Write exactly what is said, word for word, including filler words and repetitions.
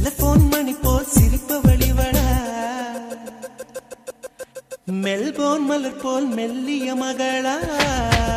செல்லபோன் மணி போல் சிரிப்பு வழிவடா மெல்போன் மலர் போல் மெல்லிய மகளா